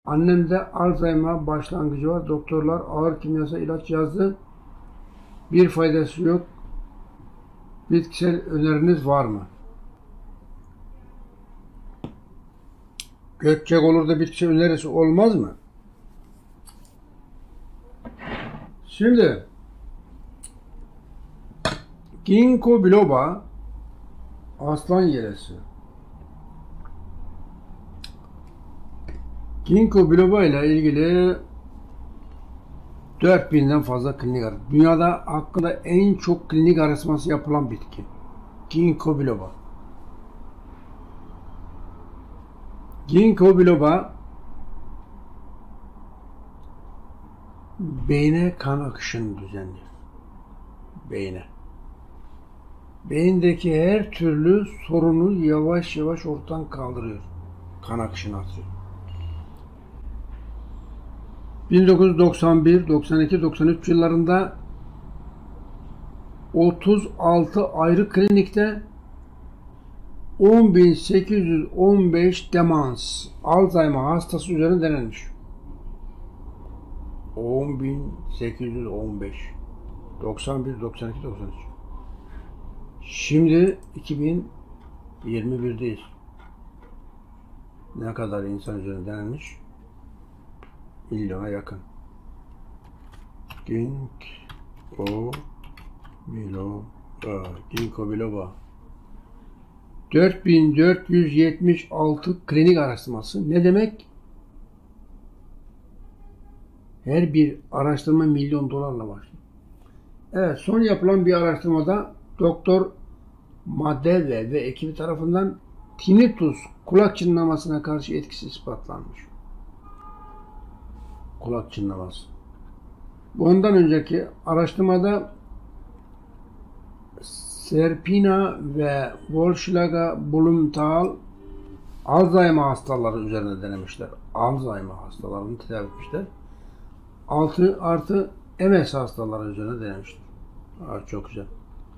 Annemde Alzheimer başlangıcı var. Doktorlar ağır kimyasal ilaç yazdı. Bir faydası yok. Bitkisel öneriniz var mı? Gökçek olur da bitkisel önerisi olmaz mı? Şimdi Ginkgo biloba aslan yelesi. Ginkgo biloba ile ilgili 4000'den fazla klinik araştırma. Dünyada hakkında en çok klinik araştırması yapılan bitki. Ginkgo biloba. Ginkgo biloba beyne kan akışını düzenliyor. Beyne. Beyindeki her türlü sorunu yavaş yavaş ortadan kaldırıyor. Kan akışını artırıyor. 1991, 92, 93 yıllarında 36 ayrı klinikte 10.815 demans, Alzheimer hastası üzerine denenmiş. 10.815 91, 92, 93. Şimdi 2021'deyiz. Ne kadar insan üzerine denenmiş? Milyona yakın. Ginkgo biloba. 4476 klinik araştırması. Ne demek? Her bir araştırma milyon dolarla başlıyor. Evet, son yapılan bir araştırmada Doktor Madeve ve ekibi tarafından tinnitus, kulak çınlamasına karşı etkisi ispatlanmış. Kulak çınlaması. Bundan önceki araştırmada Serpina ve Wolfschlager Blumenthal Alzheimer hastaları üzerinde denemişler. Alzheimer hastalarını tedavi etmişler. 6 artı MS hastaları üzerine denemişler. Çok güzel.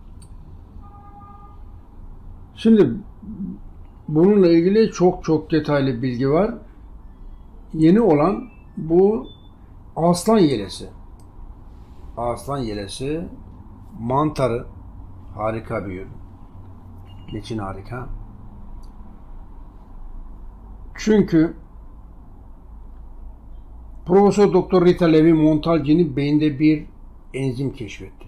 Şimdi bununla ilgili çok detaylı bilgi var. Yeni olan bu aslan yelesi. Aslan yelesi mantarı harika bir ürün. Niçin harika? Çünkü Profesör Doktor Rita Levi-Montalcini beyinde bir enzim keşfetti.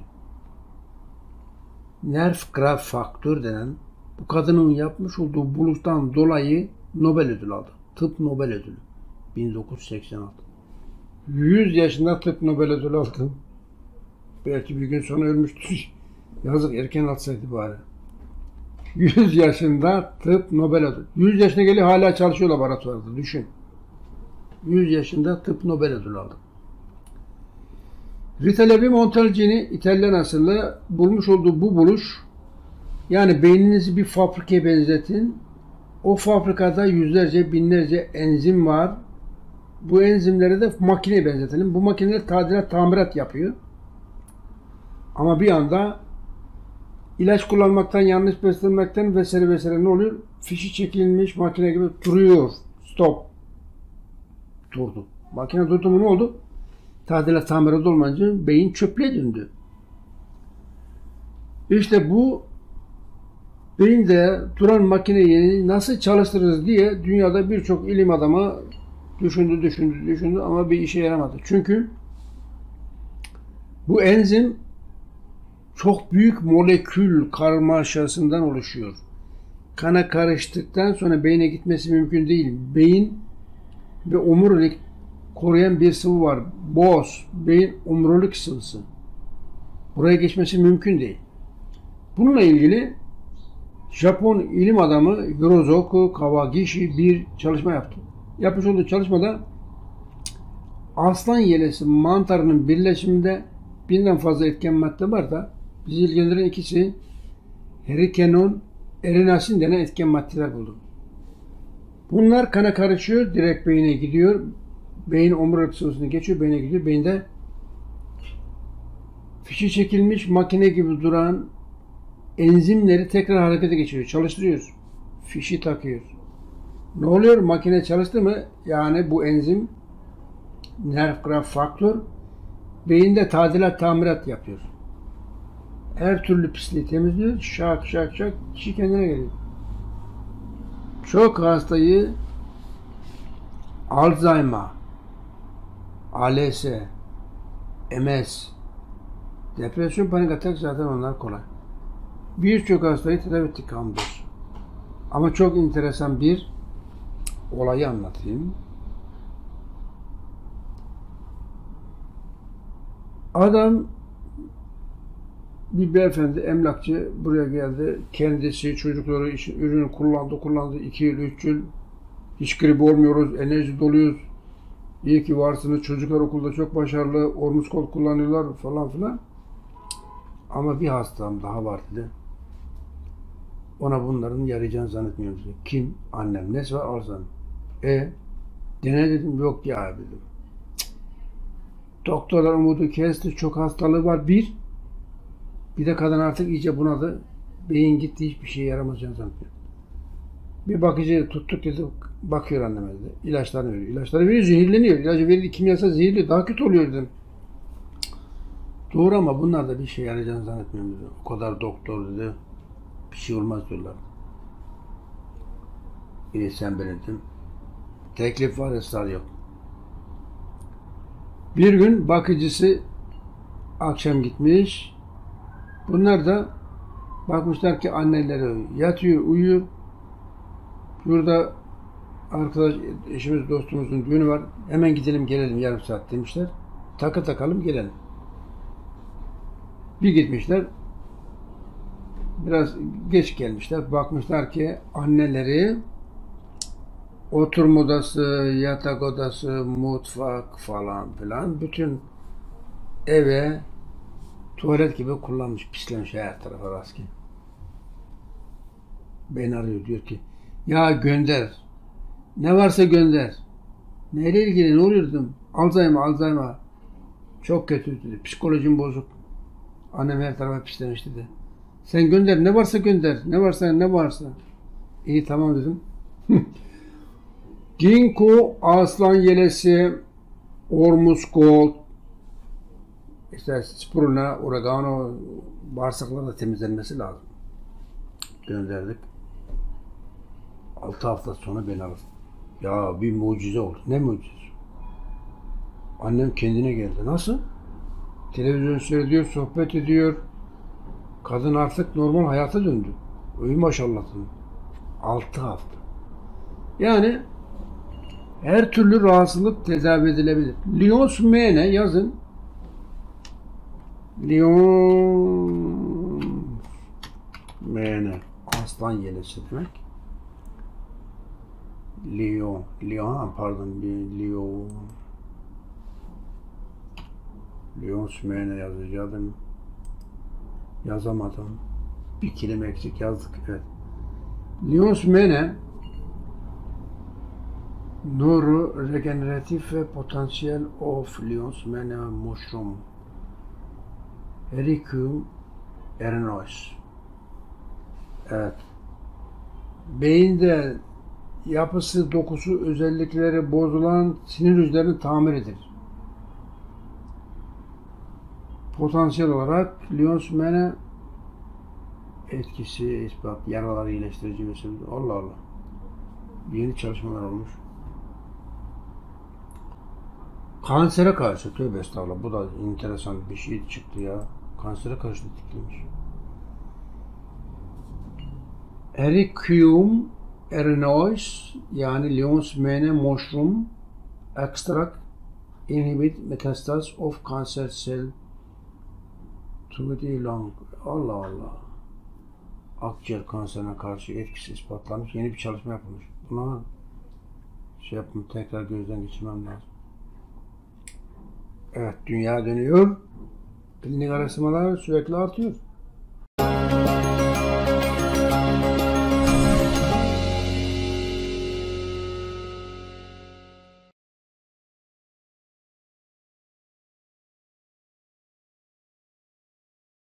Nerve growth faktör denen bu kadının yapmış olduğu buluştan dolayı Nobel ödülü aldı. Tıp Nobel ödülü. 1986. 100 yaşında tıp Nobel ödülü aldı. Belki bir gün sonra ölmüştür. Yazık, erken alsaydı bari. 100 yaşında tıp Nobel ödülü. 100 yaşına geliyor, hala çalışıyor laboratuvarda. Düşün. 100 yaşında tıp Nobel ödülü aldı. Rita Levi-Montalcini İtalyan asıllı bulmuş olduğu bu buluş, yani beyninizi bir fabrikaya benzetin. O fabrikada yüzlerce, binlerce enzim var. Bu enzimleri de makineye benzetelim. Bu makineler tadilat, tamirat yapıyor. Ama bir anda ilaç kullanmaktan, yanlış beslenmekten vesaire ne oluyor? Fişi çekilmiş makine gibi duruyor. Stop. Durdu. Makine durdu mu ne oldu? Tadilat, tamirat olmayınca beyin çöplüğe döndü. İşte bu beyinde duran makineyi nasıl çalıştırırız diye dünyada birçok ilim adamı düşündü ama bir işe yaramadı. Çünkü bu enzim çok büyük molekül karmaşasından oluşuyor. Kana karıştıktan sonra beyne gitmesi mümkün değil. Beyin ve omurilik koruyan bir sıvı var. Boğaz, beyin omurilik sıvısı. Buraya geçmesi mümkün değil. Bununla ilgili Japon ilim adamı Hirozoku Kawagishi bir çalışma yaptı. Yapmış olduğu çalışmada aslan yelesi mantarının birleşiminde binden fazla etken madde var da bizi ilgilendiren ikisi herikenon, erinasin denen etken maddeler buldu. Bunlar kana karışıyor, direkt beyine gidiyor. Beyin omurilik sıvısını geçiyor, beyine gidiyor. Beyinde fişi çekilmiş makine gibi duran enzimleri tekrar harekete geçiriyor. Çalıştırıyoruz. Fişi takıyoruz. Ne oluyor? Makine çalıştı mı? Yani bu enzim nerve growth faktör beyinde tadilat tamirat yapıyor. Her türlü pisliği temizliyor. Şak şak şak kişi kendine geliyor. Çok hastayı Alzheimer, ALS, MS, depresyon, panik atak zaten onlar kolay. Birçok hastayı tedavi ettik hamdolsun. Ama çok enteresan bir olayı anlatayım. Adam bir beyefendi emlakçı buraya geldi. Kendisi çocukları için ürünü kullandı 2 yıl 3 yıl. Hiç grip olmuyoruz, enerji doluyuz. İyi ki varsınız. Çocuklar okulda çok başarılı. Ormuskol kullanıyorlar falan filan. Ama bir hastam daha var dedi. Ona bunların yarayacağını zannetmiyorum dedi. Kim? Annem. Nesi var? Alzheimer. Dene dedim. Yok ya dedim. Doktorlar umudu kesti. Çok hastalığı var. Bir de kadın artık iyice bunadı. Beyin gitti. Hiçbir şeye yaramazcağını zannetmiyorum. Bir bakıcı tuttuk dedi. Bakıyor anneme dedi. İlaçlarını veriyor. İlaçları veriyor. Zehirleniyor. İlacı verildi. Kimyasal zehirli. Daha kötü oluyor dedim. Doğru ama bunlar da bir şey yarayacağını zannetmiyorum dedi. O kadar doktor dedi. Bir şey olmaz diyorlar. İyi sen belirttin. Teklif var, ısrar yok. Bir gün bakıcısı akşam gitmiş. Bunlar da bakmışlar ki anneleri yatıyor, uyuyor. Burada arkadaş, eşimiz, dostumuzun düğünü var. Hemen gidelim gelelim yarım saat demişler. Takı takalım gelelim. Bir gitmişler. Biraz geç gelmişler. Bakmışlar ki anneleri oturma odası, yatak odası, mutfak falan filan bütün eve tuvalet gibi kullanmış, pislemiş her tarafa rastgele. Beni arıyor diyor ki ya gönder. Ne varsa gönder. Neyle ilgili ne oluyor dedim. Alzheimer. Çok kötü dedi. Psikolojim bozuk. Annem her tarafa pislemiş dedi. Sen gönder. Ne varsa gönder. Ne varsa. İyi tamam dedim. Ginkgo, aslan yelesi, ormuskol, işte spirulina, oregano, bağırsakların da temizlenmesi lazım. Gönderdik. 6 hafta sonra beni aradı. Ya bir mucize oldu. Ne mucizesi? Annem kendine geldi. Nasıl? Televizyon seyrediyor, sohbet ediyor. Kadın artık normal hayata döndü. Öyle maşallah. 6 hafta. Yani her türlü rahatsızlık tedavi edilebilir. Lyons Mene yazın. Lyons Mene. Aslan yelesi demek. Lyons Mene yazacaktım. Yazamadım. Bir kelime eksik yazdık. Evet. Lyons Mene Neuroregenerative Potential of Lyons Mene Mushroom Hericium erinois. Evet. Beyinde yapısı, dokusu, özellikleri bozulan sinir hücrelerini tamir eder. Potansiyel olarak Lyons Mene etkisi, ispat, yaraları iyileştirici mesela. Allah Allah. Yeni çalışmalar olmuş. Kansere karşı, tövbe estağfurullah, bu da enteresan bir şey çıktı ya. Kansere karşı etkiliymiş. Hericium erinois yani Lyons Mene mushroom extract inhibit metastase of cancer cell to the lung. Allah Allah. Akciğer kanserine karşı etkisi ispatlanmış. Yeni bir çalışma yapılmış. Buna tekrar gözden geçirmem lazım. Evet, dünya dönüyor. Klinik araştırmalar sürekli artıyor.